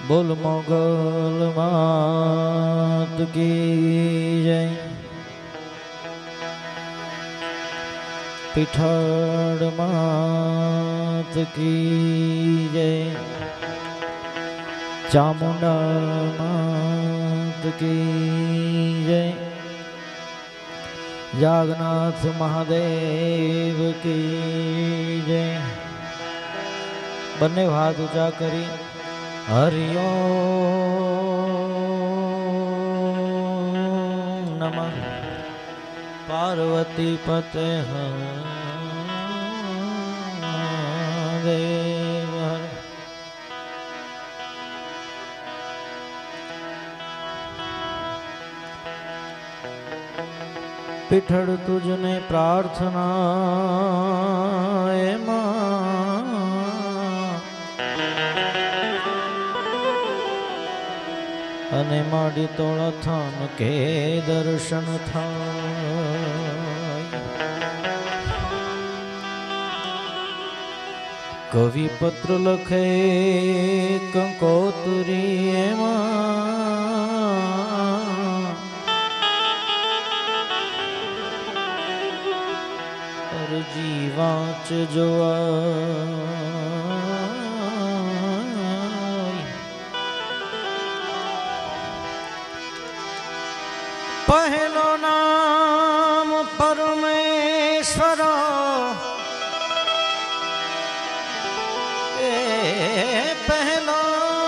बोल मोगल मात की जय। पिठाड़ मात की जय। चामुंडा मात की जय। जागन्नाथ महादेव की जय। बन्ने हाथ ऊंचा करी हरिओम नमः पार्वती पते देव हर। पिठड़ तुझने प्रार्थना અને માડી તોળા થાન કે દર્શન થાય। કવિ પત્ર લખે કંકોત્રી એમાં અરજી વાંચ જોવા। पहलो नाम परमेश्वर पहलो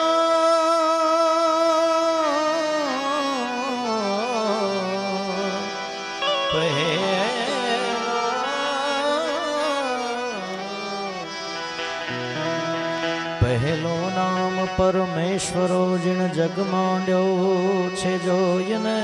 पहलो नाम परमेश्वरो जिण जग मांड्यो छे जोयने।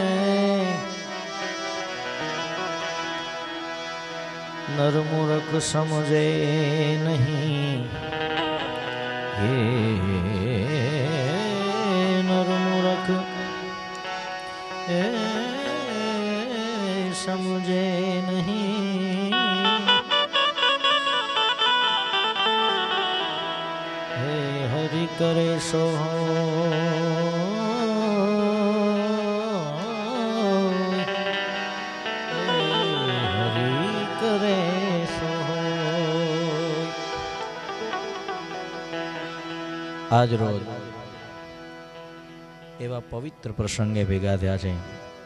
नर मूर्ख समझे नहीं हे नर मूर्ख समझे नहीं। हे हरि करे सो आज रोज एवा पवित्र प्रसंगे भेगा थया छे।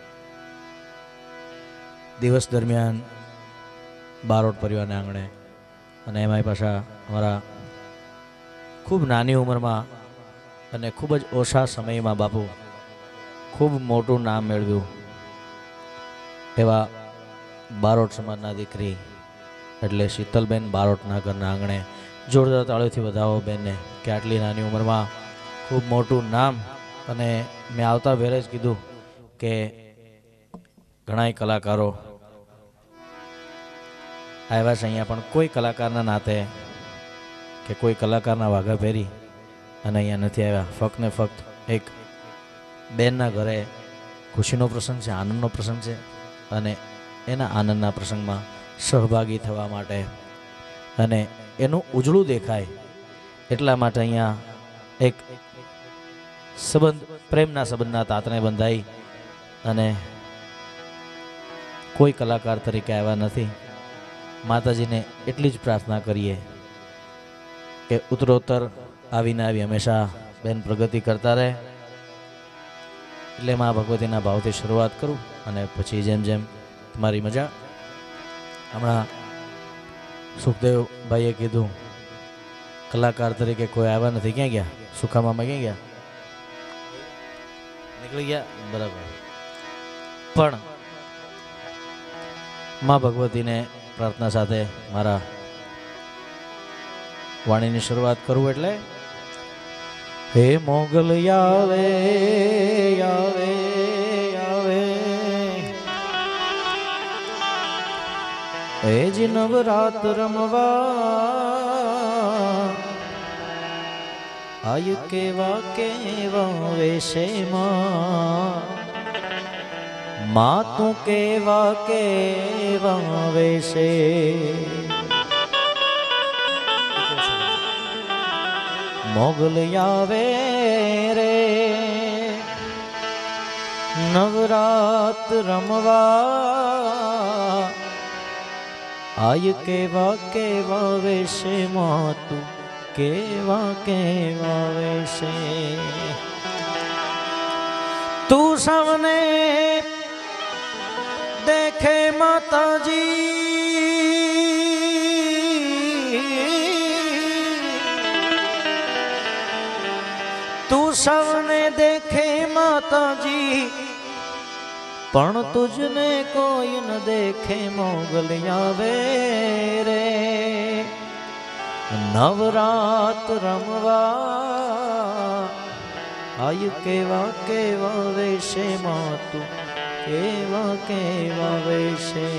दिवस दरमियान बारोट परिवारने आंगणे अने एमांय पाछा अमारा खूब नानी उंमरमां अने खूब ज ओछा समयमां बापू खूब मोटुं नाम मेळव्युं एवा बारोट समाजना दीकरी एटले शीतलबेन बारोटना घरना आंगणे जोरदार ताळीओथी वधाવો बेनने के आटली नानी उंमरमां खूब मोटुं नाम। अने मैं आवता वेरे ज कीधुं के घणाय कलाकारो आव्या छे अहींया पण कोई कलाकारना नाते के कोई कलाकारना वाघा फेरी अने अहींया नथी आव्या। फक्त ने फक्त एक बेनना घरे खुशीनो प्रसंग छे, आनंदनो प्रसंग छे अने एना आनंदना प्रसंगमां सहभागी थवा माटे अने एનું ઉજળું દેખાય એટલા માટે અહીંયા એક સંબંધ પ્રેમના સંબંધના તાતણે બંધાઈ અને કોઈ કલાકાર તરીકે આવ્યા નથી। માતાજીને એટલી જ પ્રાર્થના કરીએ કે ઉત્તરોત્તર આવીને આવી હંમેશા બેન પ્રગતિ કરતા રહે। એટલે મા ભગવતીના ભાવથી શરૂઆત કરું અને પછી જેમ જેમ તમારી મજા। હમણાં सुखदेव भाईए कीधु कलाकार तरीके कोई आया नहीं, क्या गया सुखा मामा क्या गया निकली गया बराबर। पण माँ भगवती ने प्रार्थना साथे मारा वाणी की शुरुआत करूँ एटले हे मोगल यावे यावे जी नवरात रमवा आयु केवा केवा वेशे माँ तू केवा केवा वेशे મોગલ આવે રે નવરાત રમવા આય કેવા કેવા વેશે માતું કેવા કેવા વેશે તું સૌને દેખે માતાજી તું સૌને દેખે માતાજી પણ તુજને કોઈ ન દેખે મોગલ આવે રે નવરાત રમવા આય કેવા કેવા વેશે માતું કેવા કેવા વેશે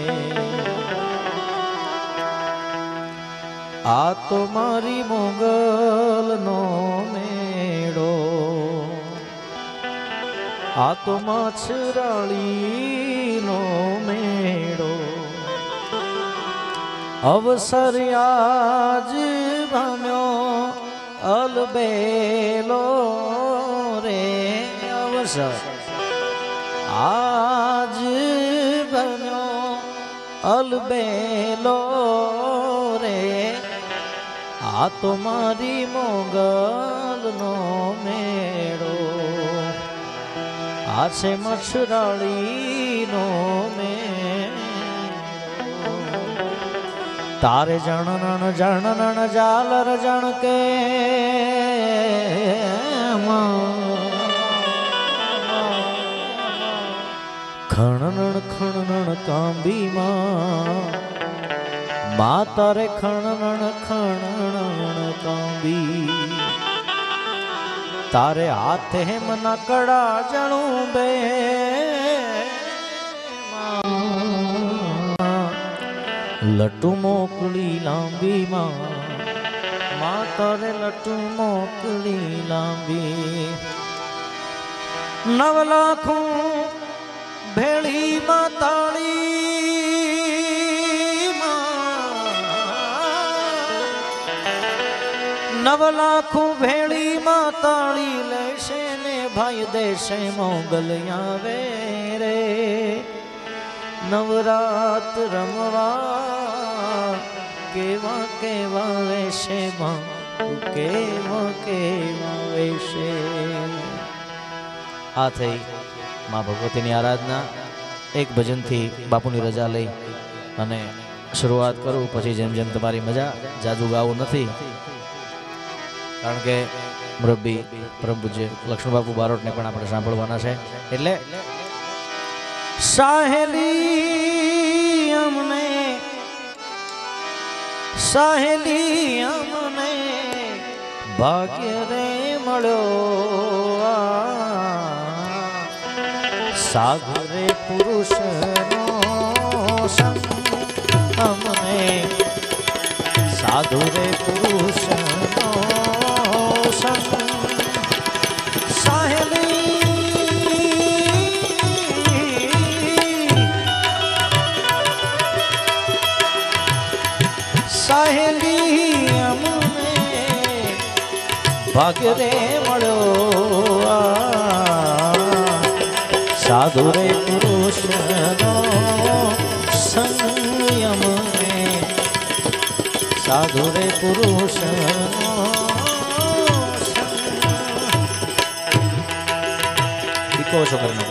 આ તો મારી મોગલનો મેળો આ તો માછરાળીનો મેળો અવસર આજ ભમ્યો અલબેલો રે અવસર આજ ભમ્યો અલબેલો રે આ તો મારી મોગલનો મેળો આ છે મછરાળીનો મેળો તારે જણનણ જણનણ જાલર જણ કે ખણનણ ખણનણ કાંબીમાં મા તારે ખણનણ ખણનણ કાંબી તારે હાથે મના કડા જણું બે લટુ મોકલી લાંબી માં તારે લટુ મોકલી લાંબી 9 લાખ ભેળી માતાળી 9 લાખ ભેળી માતાળી લેશે ને ભાઈ દેશે મોગલ આવે રે નવરાત રમવા કેવા કેવા વેશે માં કેવા કેવા વેશે આ થઈ માં ભગવતીની આરાધના એક ભજનથી બાપુની રજા લઈ અને શરૂઆત કરું પછી જેમ જેમ તમારી મજા જાજુ ગાવું નથી કારણ કે મુરબ્બી પરમ પૂજ્ય લક્ષ્મણ બાપુ બારોટને પણ આપણે સાંભળવાના છે એટલે સાહેલી અમને ભાગ્ય રે મળ્યો સાગરે પુરુષનો સંગ અમને સાધુ રે પુરુષનો સંગ સાહેલી અમને ભાગ્ય રે મળ્યો સાધુ રે પુરુષનો સંગ અમને સાધુ રે પુરુષનો દીકો છો કરના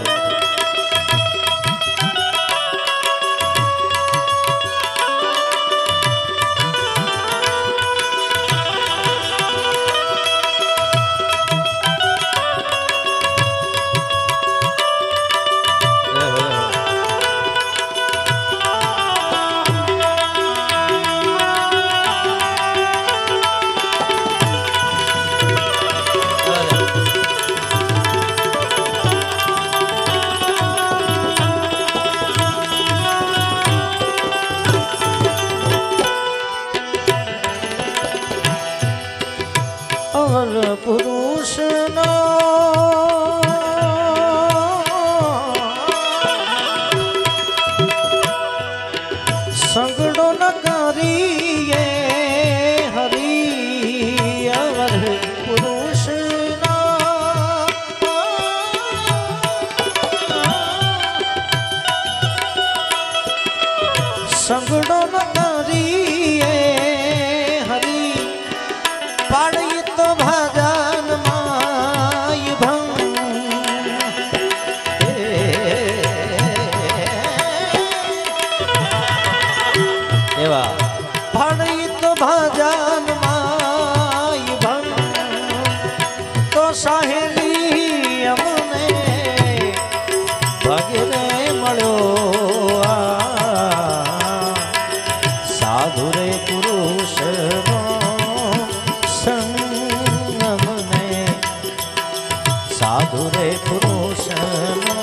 संगड़ो न करिए हरि पाड़ी तो भजन माय भंग एवा पाड़ी तो भजन माय भंग तो सहेली अमने भगने मळ्यो साधु रे पुरुष नो संग मने साधु रे पुरुष नो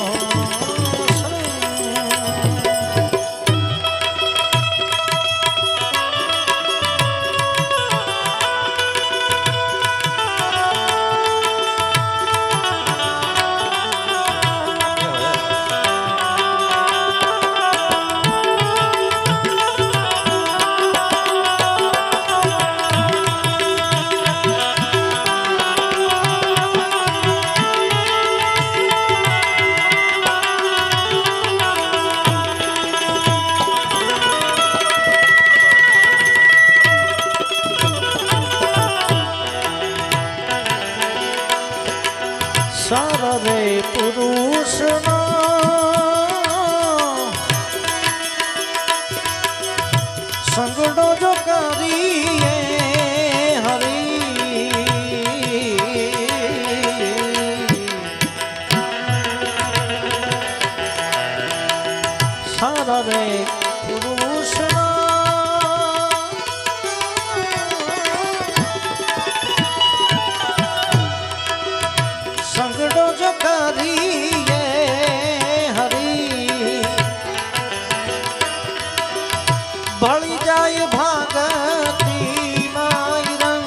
सारे पुरुष नो संगड़ो जो करिए हरि सारे पुरुष नो संगड़ो जो करिए हरि भली जाए भागती माई रंग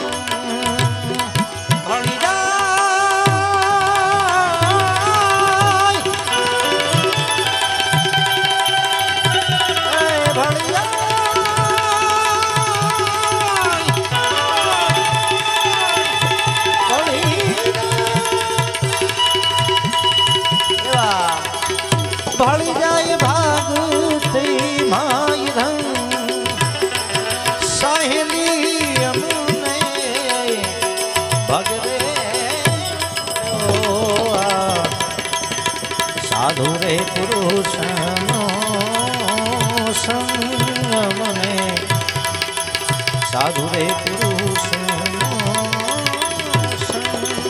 भली जाए भली जाए भली जाए भागती माई रंग सहेली अमने भगरे साधु रे पुरुष नो संग मने साधु रे पुरुष नो संग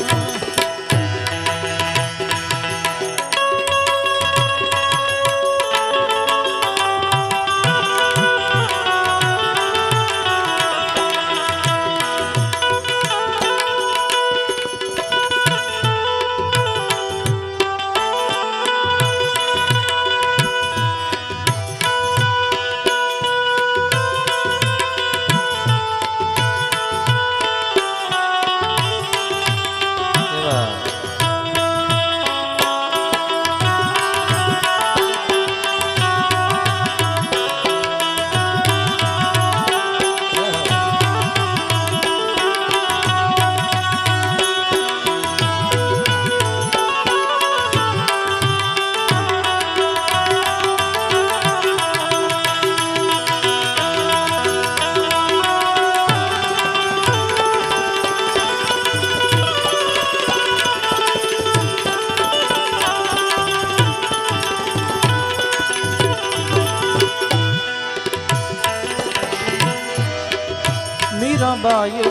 मीराबाई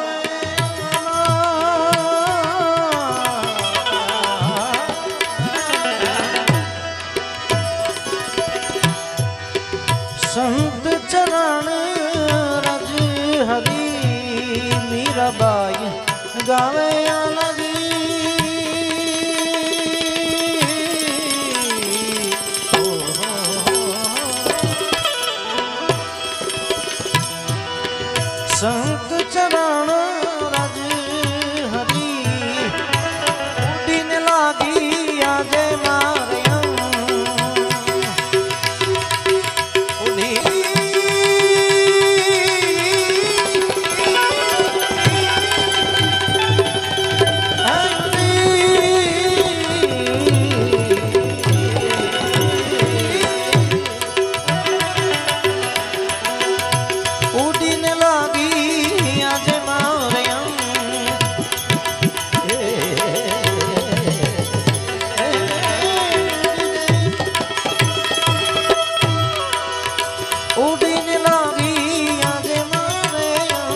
संत चरण रज हरि मीराबाई गावे अलगी संत चरण रज हरि दिन लागी आजे मारियम ઉડીને લાગી આજે મારે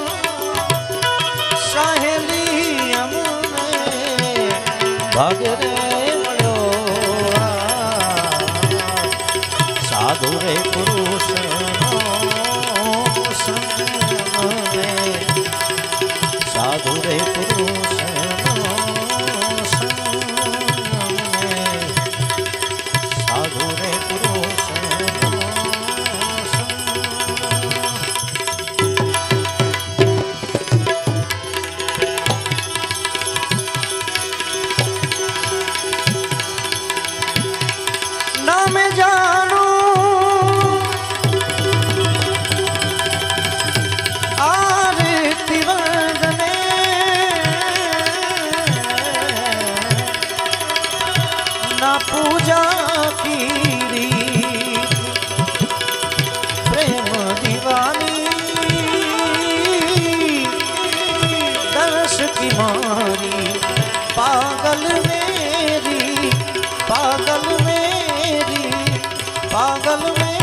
સહેલી અમને ભાગે રે મળ્યો સાધુ રે પુરુષ સાધુ રે પુરુષ સાધુ રે પુરુષ નામે જાણો पूजा कीरी प्रेम दीवानी दर्श की मारी पागल मेरी पागल मेरी पागल मेरी